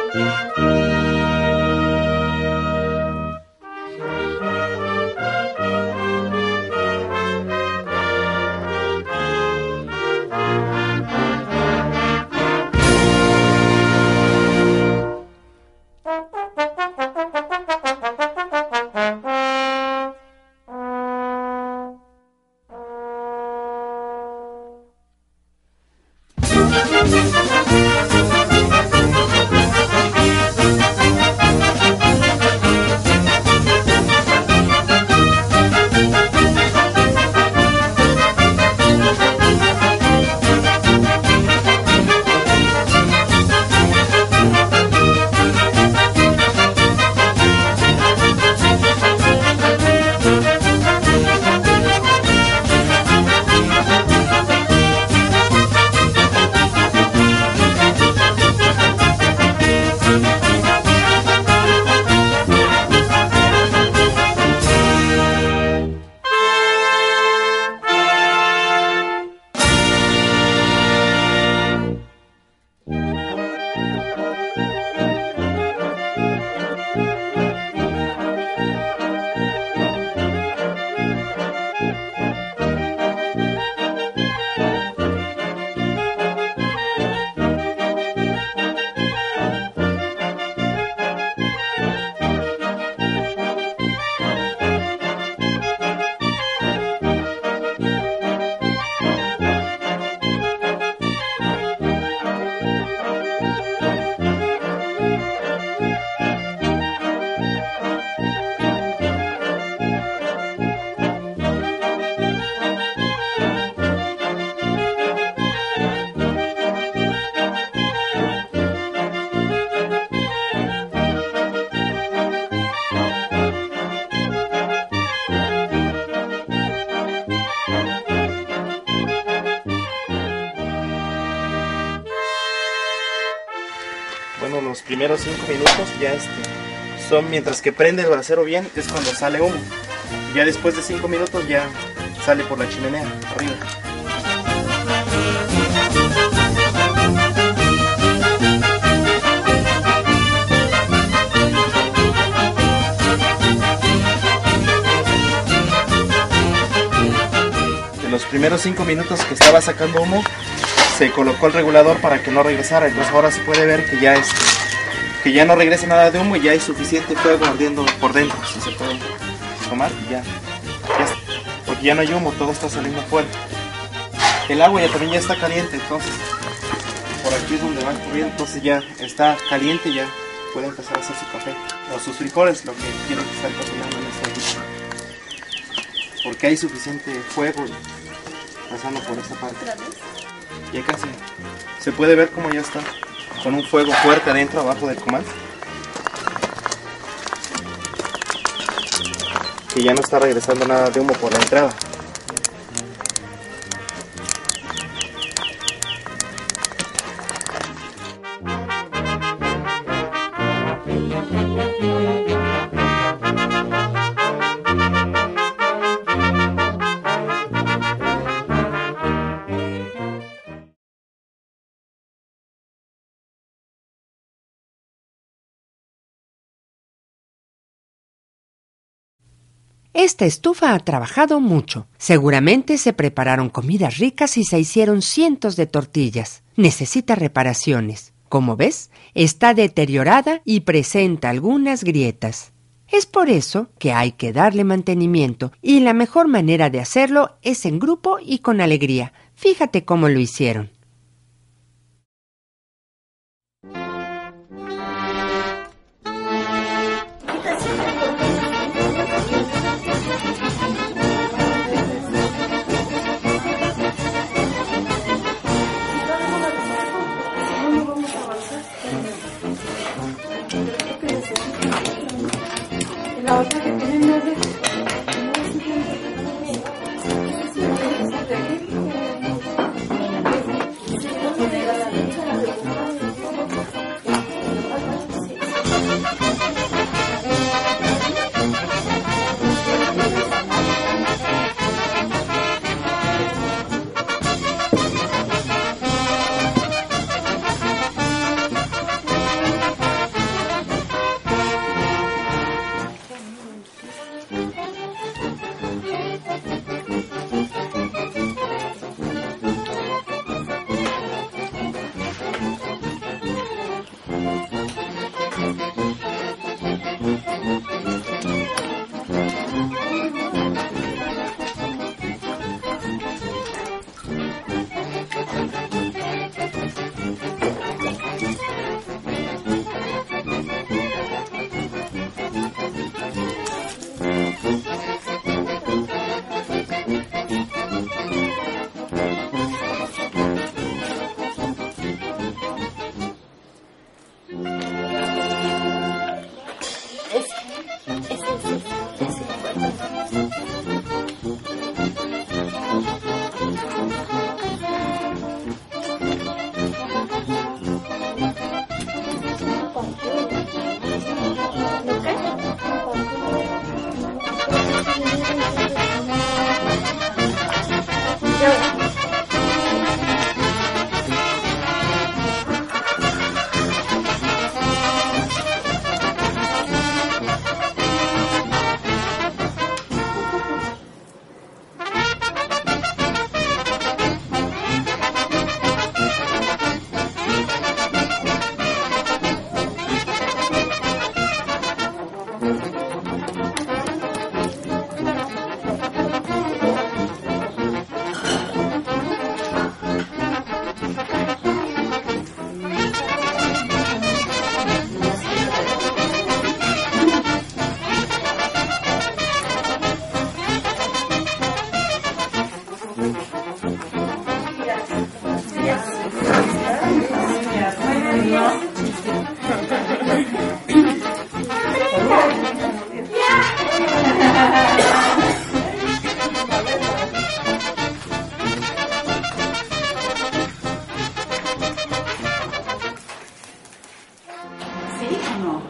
Bueno, los primeros 5 minutos ya son mientras que prende el brasero bien, es cuando sale humo. Ya después de 5 minutos ya sale por la chimenea arriba. En los primeros 5 minutos que estaba sacando humo, se colocó el regulador para que no regresara. Entonces ahora se puede ver que ya no regresa nada de humo y ya hay suficiente fuego ardiendo por dentro. Si se puede tomar, ya porque ya no hay humo, todo está saliendo fuera. El agua también ya está caliente, entonces por aquí es donde va corriendo, entonces ya está caliente, ya puede empezar a hacer su café o sus frijoles, lo que quiero que esté cocinando en este momento, porque hay suficiente fuego pasando por esta parte. Ya casi se puede ver como ya está con un fuego fuerte adentro, abajo del comal, que ya no está regresando nada de humo por la entrada. Esta estufa ha trabajado mucho. Seguramente se prepararon comidas ricas y se hicieron cientos de tortillas. Necesita reparaciones. Como ves, está deteriorada y presenta algunas grietas. Es por eso que hay que darle mantenimiento y la mejor manera de hacerlo es en grupo y con alegría. Fíjate cómo lo hicieron. La otra que tienen verde.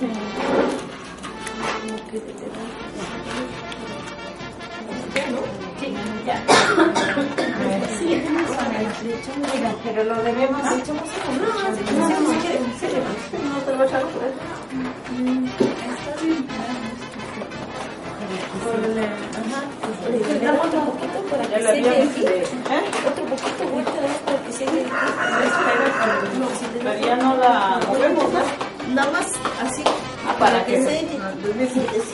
Pero lo debemos hecho no te lo echamos por eso. Otro poquito para que siga aquí. Otro poquito para que siga aquí. Pero ya no la movemos, ¿no? Nada más así. Para que se sí.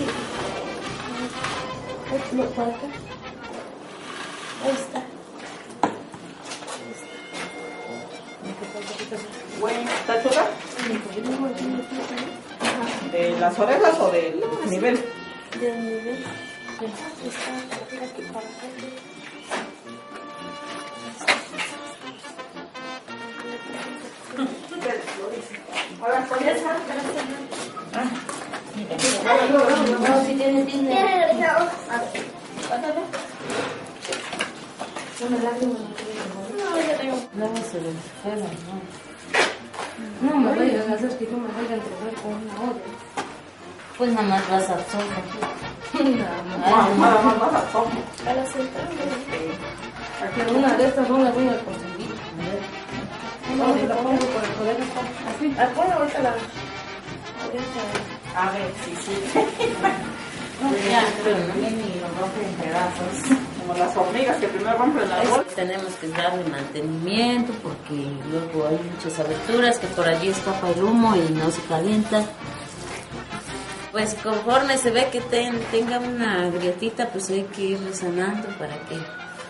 Lo para acá. Ahí está. Bueno, ¿está chula? ¿De las orejas o del nivel? Del nivel. Está aquí para acá. Ahora con esa. No, si tienes dinero. Una lágrima No, ya tengo. no se le enferma, no. No me vayan a hacer que yo me vaya a entregar con una hora. Pues nada más vas a sopa. Nada más vas a sopa. A la central. Aquí Una de estas no las voy a conseguir. No, la pongo por el poder. Así. Bueno, ahorita la. A ver, sí. Ya, pero no ni lo rompen en pedazos. Como las hormigas que primero rompen el árbol. Tenemos que darle mantenimiento porque luego hay muchas aberturas que por allí escapa el humo y no se calienta. Pues conforme se ve que tenga una grietita, pues hay que ir resanando para que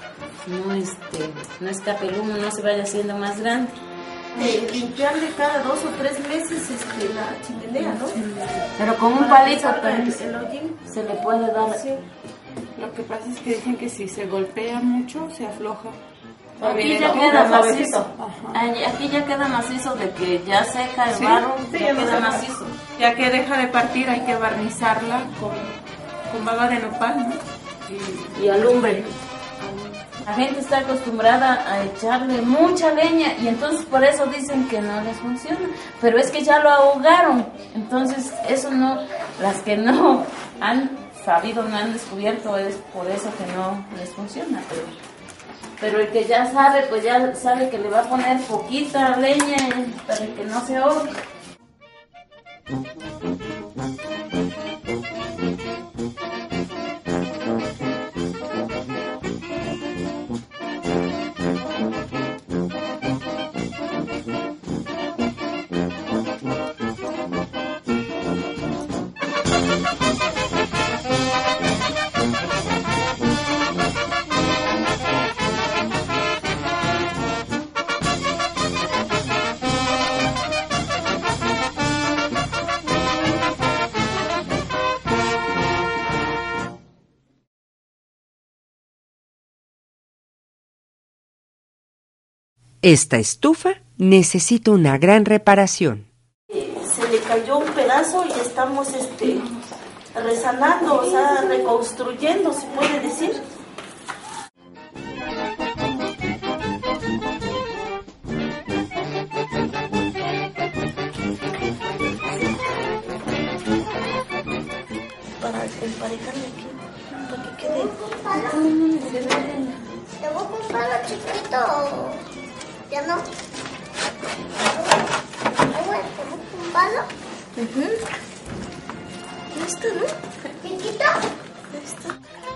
no escape el humo, no se vaya haciendo más grande. Limpiarle cada 2 o 3 meses la chimenea, ¿no? Pero con un palito el se le puede dar. Sí. Lo que pasa es que dicen que si se golpea mucho, se afloja. Aquí ya queda macizo. Aquí ya queda macizo de que ya seca el barro, sí, ya no queda se macizo. Ya que deja de partir, hay que barnizarla con baba de nopal, ¿no? Y alumbre. La gente está acostumbrada a echarle mucha leña y entonces por eso dicen que no les funciona. Pero es que ya lo ahogaron. Entonces eso no, las que no han sabido, no han descubierto, es por eso que no les funciona. Pero el que ya sabe, pues ya sabe que le va a poner poquita leña para que no se ahogue. Esta estufa necesita una gran reparación. Se le cayó un pedazo y estamos resanando, o sea, reconstruyendo, se puede decir. Para emparejarle aquí, para que quede. Te voy a comprar lo chiquito. Ya no. Bueno, te voy a comprarlo. ¿Listo, no? Chiquito. Listo.